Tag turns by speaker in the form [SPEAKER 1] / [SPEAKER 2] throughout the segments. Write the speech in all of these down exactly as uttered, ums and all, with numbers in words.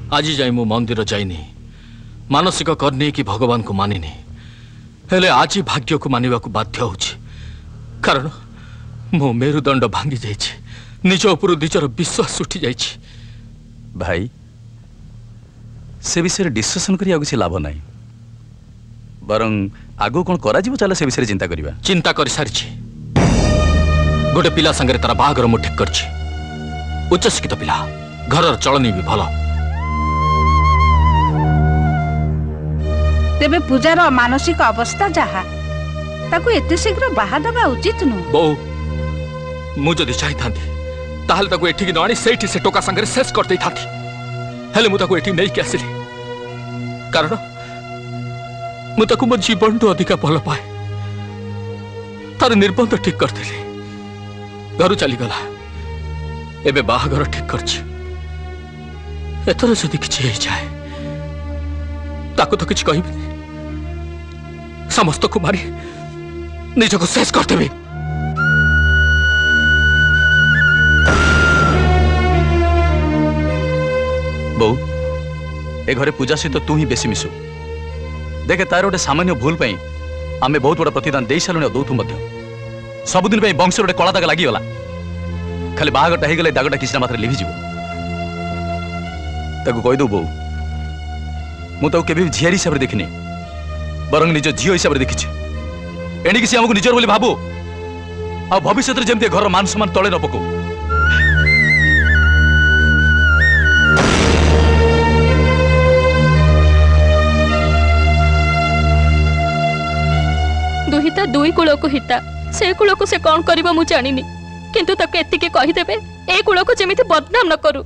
[SPEAKER 1] आज जाए मु मंदिर जाइनी मानसिक करनी कि भगवान को मानिनी हेले आज भाग्य को मानिबा को बाध्य होछि कारण मो मेरुदंड भांगी जाइछि निज उपर निजर विश्वास उठी जाइछि।
[SPEAKER 2] भाई से विषय डिस्कशन करिया किसी लाभ नहीं बरं आगो कौन करा जीवो चला से विषय चिंता करिबा।
[SPEAKER 1] चिंता कर सारिछि गोटे पिला संगे तार बाहागर मु ठीक करछि उच्च शिक्षित पिला घर चलनी भी भल।
[SPEAKER 3] तेबे पूजार मानसिक अवस्था जहा ताकू एते शीघ्र बाहा दबा उचित नु।
[SPEAKER 1] बो मु जदि चाहि थांती ताहले ताकू एठी न आनी सेठी से टोका संगे शेष कर देई थांती हेले मु ताकू एठी नै के आसिली कारण मु ताकू मो जीवन तो अधिक भल पाए तार निर्बंध ठीक कर देली घर चली गला एबे बाहागर ठीक करछि एथर जदि किछि हे जाए ताकू तो किछि कहिबि समस्त को मारी निज को शेष कर देबे।
[SPEAKER 2] बो ए घरे पूजा सहित तू ही बेसी मिसु देखे तार गोटे सामान्य भूल पाई आमे बहुत बड़ा प्रतिदान दे सालुनी दौथु मध्य सबुदिन पे वंश गोटे कला दाग लागिगला खाली बाहागरटा हो दागटा किसी मात्र लिभिज ताकू कहीदू बो मुझे केवे झियारी हिसाब से देखनी बरं निज झील हिसाब से देखी एणिक सी आमको निजर बोली भाबू आ भविष्य में जमती घर मान सम्मान तले न पकौ।
[SPEAKER 4] दुहिता दुई कूल को हिता से कूल को से कौन करिबा मु जानिनी किंतु तके एतिके कहि देबे ए कूल को जेमिति बदनाम न करू।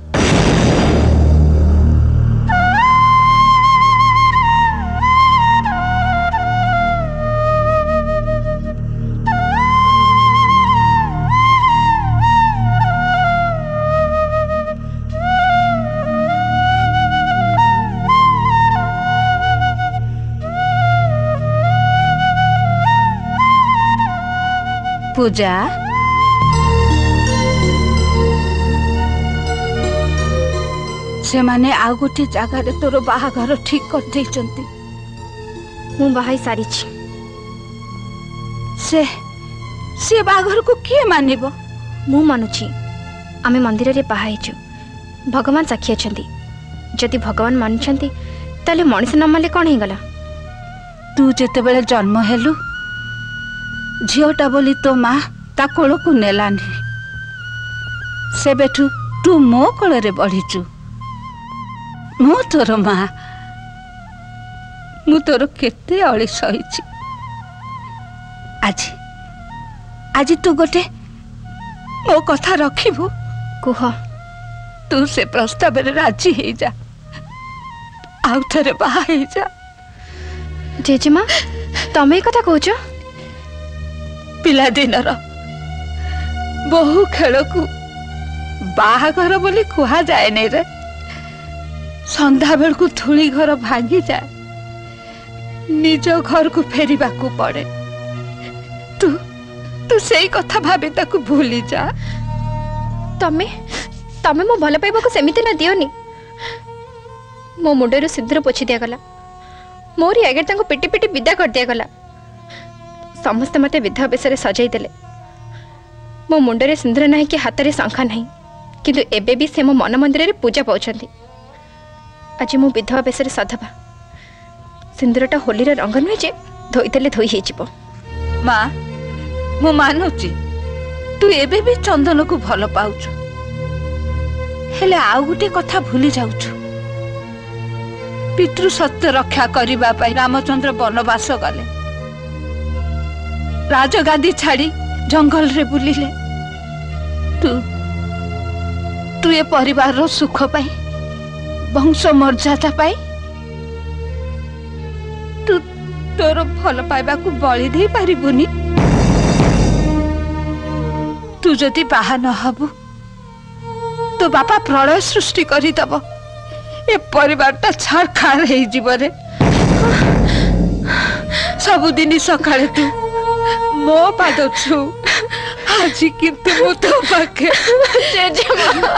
[SPEAKER 3] पूजा से माने आ गोटे जगार तोर बाहाघर ठीक कर देइचंती
[SPEAKER 5] मु बाहाई सारी छी
[SPEAKER 3] से से बाहाघर को किए मानिबो
[SPEAKER 5] मु मानुची आमे मंदिर रे बाहाइछु भगवान साक्षी अछंती जदि भगवान मानुछंती ताले मनुष्य न मानले कोन हे गला।
[SPEAKER 3] तू जेते बेले जन्म हेलु झीटा बोली तो माँ ता कोल को नेलानी से बेठू तू मो कोल रे बढ़ीचु मु तोर माँ मु तोर केते अली सहीची आज आज तू गोटे मो कथा रखिबू
[SPEAKER 5] कुह
[SPEAKER 3] तू से प्रस्ताव रे राजी हे जा आउ थरे बाहा हे जा।
[SPEAKER 5] जेजेमा तमे कथा कहछो
[SPEAKER 3] पिला दिनर बहु खेल को बाहाघर बोली कुहा जाए नहीं रे संध्या बेल को धूली घर भांगी जाए निज घर को फेरिबा को पड़े तू तू सही कथा भाबे ताकू भूली जा।
[SPEAKER 5] तमे तमे मो भल पाइबा को सेमिति ना दियोनी मो मुंडे सिंदूर पोछि दिया गला मोरी आगे तांको पिटी पिटी विदा कर दिया गला समस्त मते विधवा बेसरे सजाई देले मो मुंडरे सिंदूर नाही कि हाथ रे शंखा नाही किंतु एबे भी से मो मन मंदिर रे पूजा पाउछंती आज मो विधवा बेसरे सधबा सिंदूरटा होली रे रंग नय जे धोई देले धोई हे जिवो।
[SPEAKER 3] मां मो मानुची तू एबे भी चंदन को भल पाउछ हेले आउ गुटे कथा भूली जाउछु पितृ सत्य रक्षा करिबा पई रामचंद्र वनवास गले राजगादी छाड़ी जंगल रे बुलिले तू तू ये परिवार रो सुख पाई वंश मर्यादा पाई तू तोर भल पाइबा को बलि दे पारिबुनी तू जदि बाहा न हबु तो बापा प्रलय सृष्टि करी दब ए परिवार ता छाड़खाड़ हे जीवरे सबुदिन सकाळे तू मो पाद छु आज किंतु मो तो पाके जेजेमा